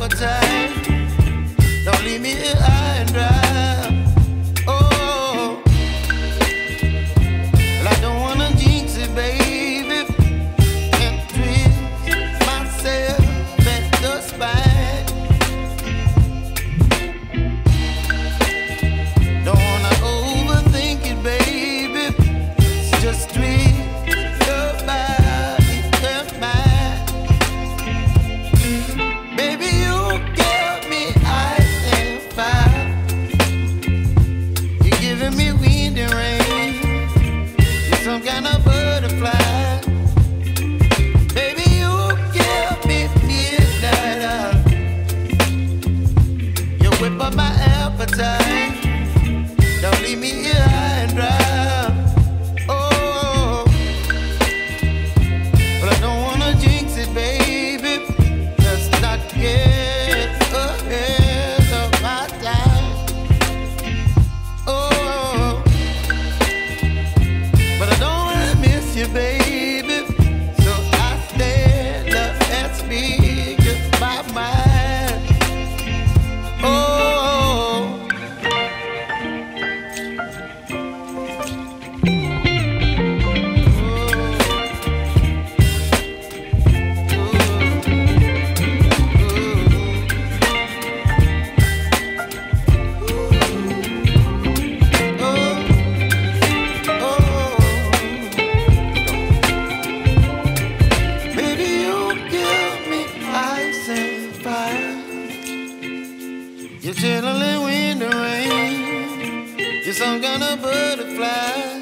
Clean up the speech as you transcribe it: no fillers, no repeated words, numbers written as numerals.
appetite. Don't leave me here high and dry. Oh, well, I don't wanna jinx it, baby. Can't twist myself at the spine. Don't wanna overthink it, baby. It's just twist your body and mine. Baby, you give me ice and fire. You're giving me wind and rain. You're some kind of butterfly. Baby, you give me midnight. You whip up my appetite. Don't leave me here high and dry. Oh, but I don't wanna jinx it, baby. Let's not get ahead of my time. Oh, but I don't wanna miss you, baby. So I stand up and speak just my mind. Oh. You're chilling in wind and rain. You're some kind of butterfly.